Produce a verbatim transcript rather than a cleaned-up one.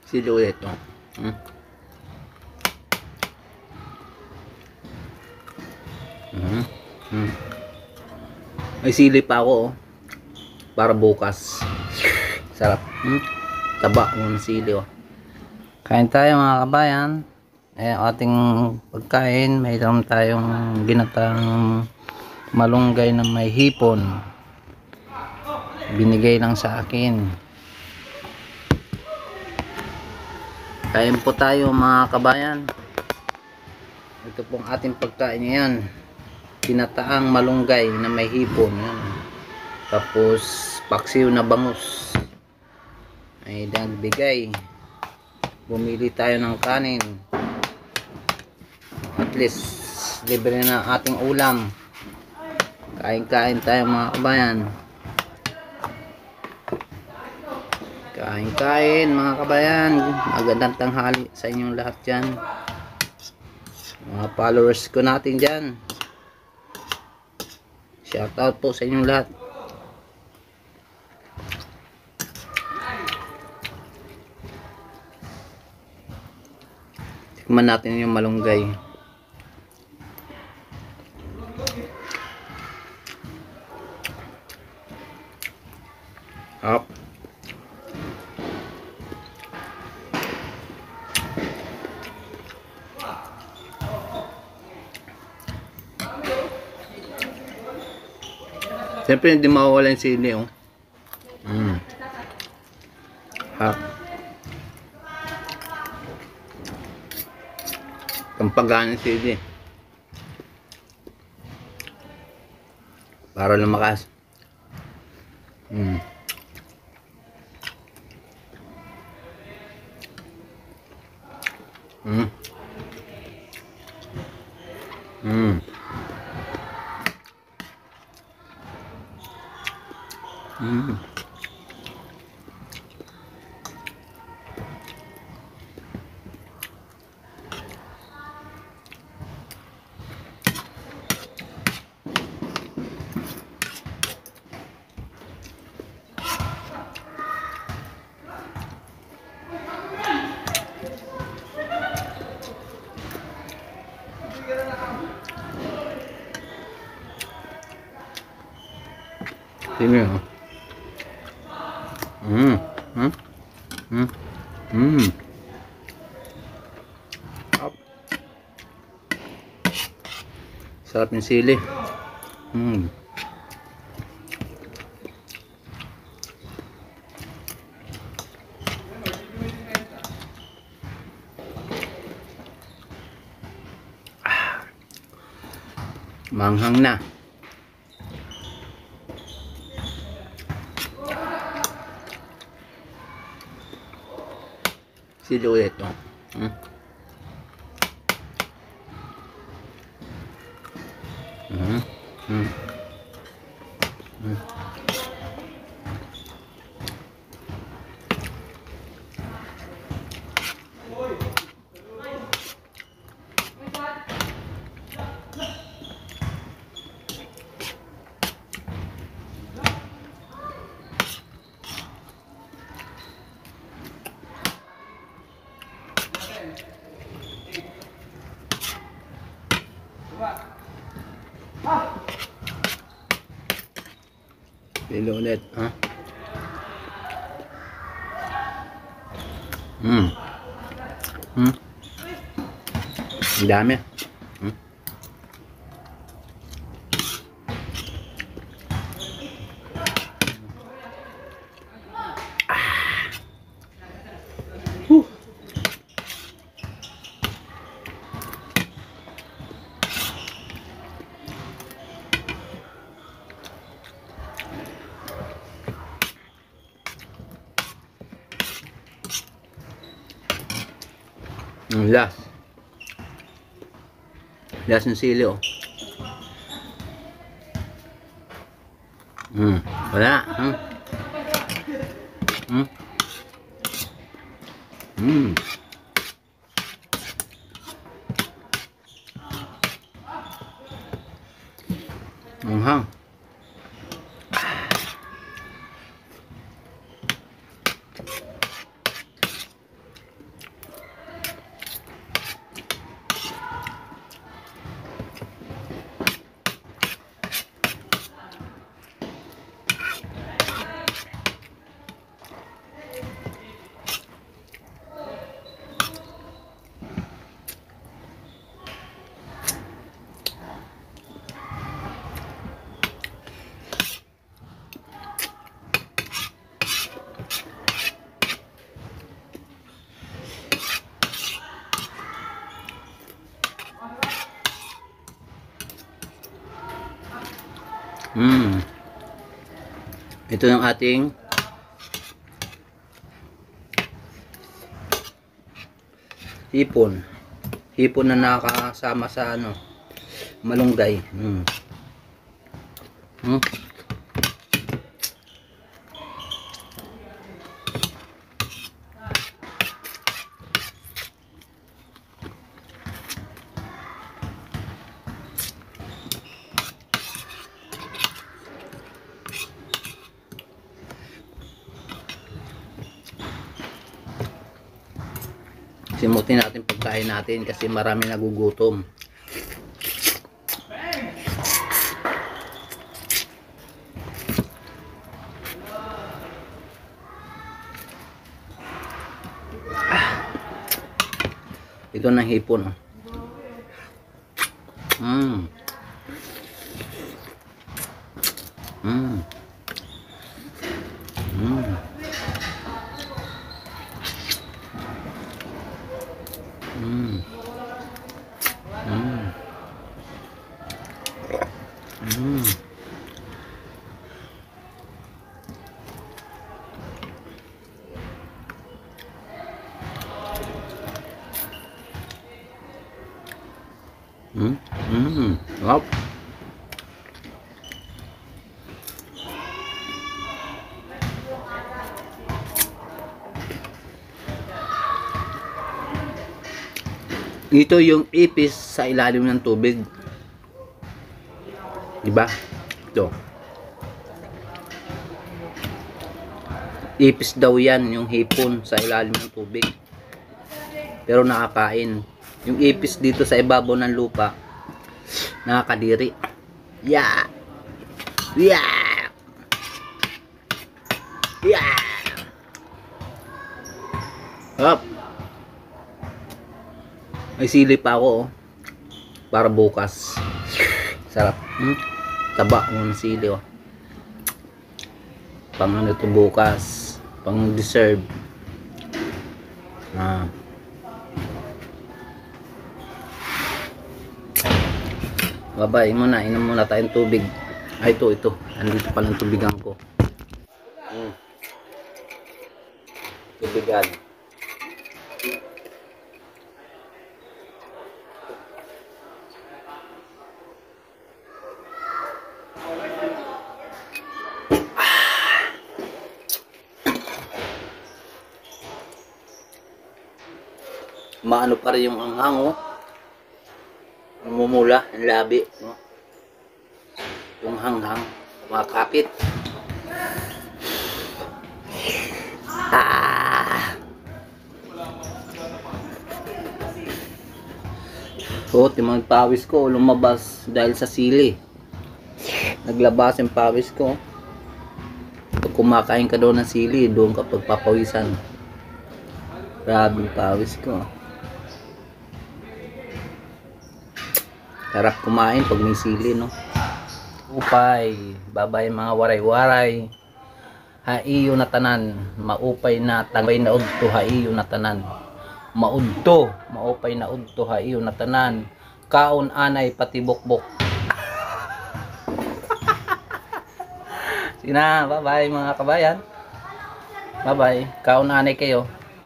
Sili ulit, oh. Hmm. Hmm. Hmm. May sili pa ako, oh. Para bukas. Sarap. Hmm. Taba ng sili, oh. Kain tayo mga kabayan. Eh, ating pagkain, mayroon tayong ginatang malunggay na may hipon. Binigay lang sa akin. Kain po tayo mga kabayan. Ito pong ating pagkain yan. Ginataang malunggay na may hipon. Yan. Tapos paksiw na bangus. Ay nagbigay. Bumili tayo ng kanin. At least libre na ating ulam. Kain-kain tayo mga kabayan. Kain-kain mga kabayan. Magandang tanghali sa inyong lahat dyan. Mga followers ko natin dyan. Shout out po sa inyong lahat. Tikman natin yung malunggay. Up. Siyempre hindi mawawala yung sili, oh. Mm. Ha. Pampagaan ng sili. Para lumakas. Mm. Mm. Mm. Mm. Sino yun? Mm. Mm. Mm. Mm. Up. Sarap yung sili. Mm. Ah. Manghang na. Sili ulit, oh. Hmm. Hmm. Hmm. Hmm. Sili ulit, ha? Hmm. Hmm. Ang dami. Hmm. Ah. Huh. Ang last. Last ng sili, oh. Hmm. Wala. Hmm. Hmm. Hmm. Anghang. Mm. Ito yung ating hipon. Hipon na nakakasama sa ano, malunggay. Mm. Mm. Simutin natin pagkain natin kasi marami nagugutom. Ah. Ito na hipon. Mm. Mm. Mm. Mm. Mm. Mm. Mm. Mm. Wow. Ito yung ipis sa ilalim ng tubig. Diba? Ito. Ipis daw yan, yung hipon sa ilalim ng tubig. Pero nakakain. Yung ipis dito sa ibabaw ng lupa, nakakadiri. Yeah! Yeah! Yeah! Up! May sili pa ako, oh. Para bukas. Sarap. Hmm? Taba ng sili, oh. Pang ano to bukas. Pang deserve. Ah. Babay muna. Inom muna tayong tubig. Ay, ito, ito. Andito pa ng tubigan ko. Hmm. Tubigan. Maano pa rin yung anghang, oh. Namumula ang labi, no? Yung hanghang kumakapit. Ah! So, timang pawis ko lumabas dahil sa sili. Naglabas yung pawis ko. Pag kumakain ka daw ng sili, doon ka pagpapawisan. Grabe yung pawis ko. Sarap kumain pag may sili, no? Upay, babay mga waray-waray. Haiyo na tanan, maupay na tangay na udto, haiyo na tanan. Maudto, maupay na udto, haiyo na tanan. Kaon anay pati bukbok. Sina, bye-bye mga kabayan. Bye-bye. Kaon anay kayo.